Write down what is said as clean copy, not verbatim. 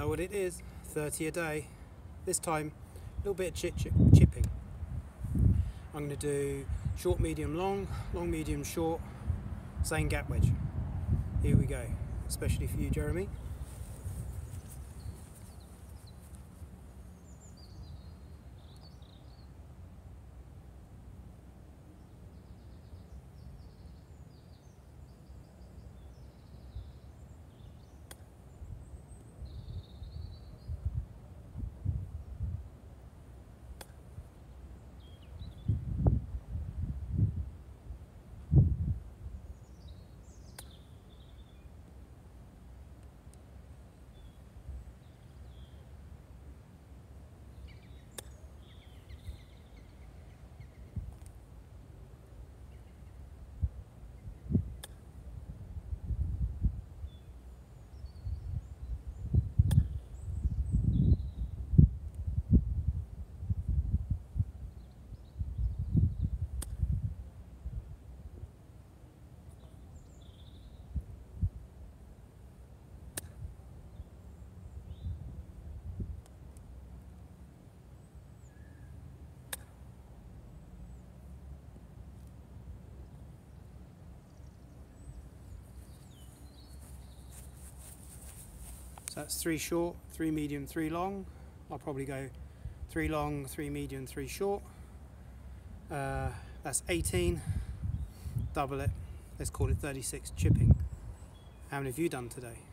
know what it is, 30 a day. This time, a little bit of chipping. I'm going to do short, medium, long, long, medium, short, same gap wedge. Here we go, especially for you, Jeremy. So that's 3 short, 3 medium, 3 long. I'll probably go 3 long, 3 medium, 3 short. That's 18. Double it. Let's call it 36 chipping. How many have you done today?